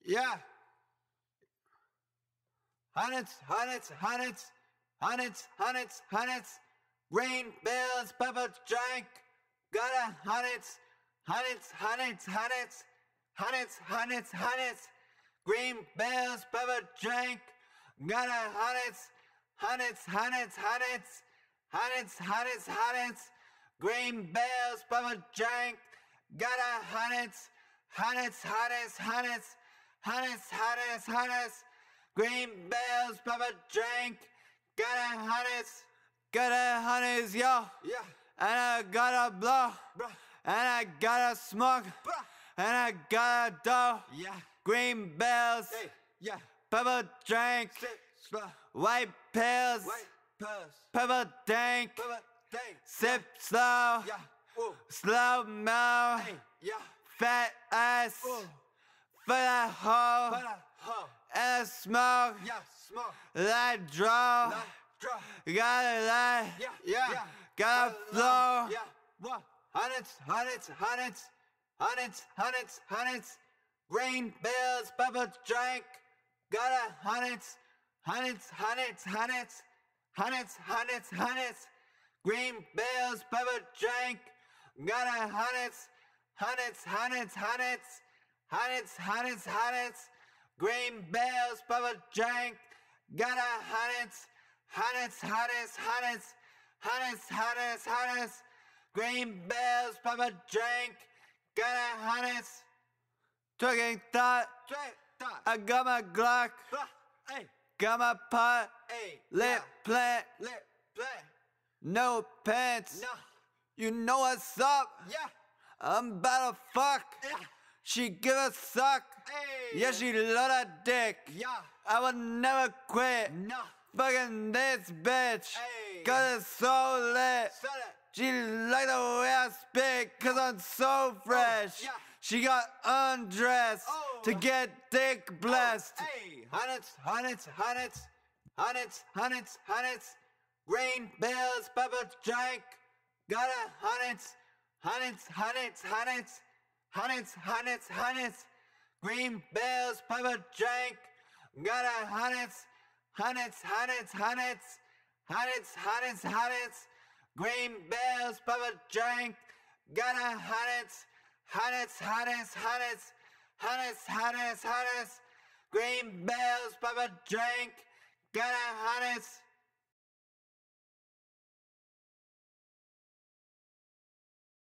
Yeah. Hundreds, hundreds, hundreds, hundreds, hundreds, hundreds. Green bills, pepper drink. Got a hundreds, hundreds, hundreds, hundreds, hundreds, hundreds, hundreds. Green bills, pepper drink. Got a hundreds, hundreds, hundreds, hundreds, hundreds, hundreds, hundreds. Green bills, pepper drink. Got a hundreds, hundreds, hundreds, hundreds, hundreds, hundreds, hundreds. Green bills, pepper drink. Got a hundreds, yo. Yeah. And I gotta blow. Bruh. And I gotta smoke. Bruh. And I gotta dough. Yeah. Green bills. Hey. Yeah. Pepper drink. Sit. Slow. White pills. White. Purse. Pepper dank. Pepper. Dang. Sip slow. Yeah. Ooh. Slow mo. Hey. Yeah. Fat ass. Ooh. For that hoe. Butter. Huh. And smoke. Yeah. Smoke. That draw. Nah. Draw. Gotta lie. Yeah. Yeah. Gotta flow. Yeah. What? Hundreds, hundreds, hundreds, hundreds, hundreds, hundreds. Green bills, pepper drink. Got a hundreds, hundreds, hundreds, hundreds, hundreds, hundreds, hundreds. Green bills, pepper drink. Got a hundreds, hundreds, hundreds, hundreds, hundreds, hundreds, hundreds. Green bills, pepper drink. Got a hundreds, hundreds, hundreds, hundreds, hundreds, hundreds, hundreds. Green bills, pepper drink. Got a hundreds. Talking thought. Straight. Dot. I got my Glock. Blah. Hey. Got my pot. Hey. Lit Yeah. plant. Lit. Play. No pants. No. You know what's up? Yeah. I'm about to fuck. Yeah. She give a suck. Hey. Yeah, she love that dick. Yeah. I would never quit. No. Fucking this bitch. Hey. Cause it's so lit. Sell it. She like the way I spit, cause I'm so fresh. yeah. She got undressed Oh. to get dick blessed. Hey. Hundreds, hundreds, hundreds, hundreds, hundreds, hundreds. Green bills, pepper drink. Got a hundreds, hundreds, hundreds, hundreds, hundreds, hundreds, hundreds. Green bills, pepper drink. Got a hundreds, hundreds, hundreds, hundreds, hundreds, hundreds, hundreds. Green bills, pepper drink. Got a hundreds, hundreds, hundreds, hundreds, hundreds, hundreds, hundreds. Green bills, pepper drink. Got a hundreds.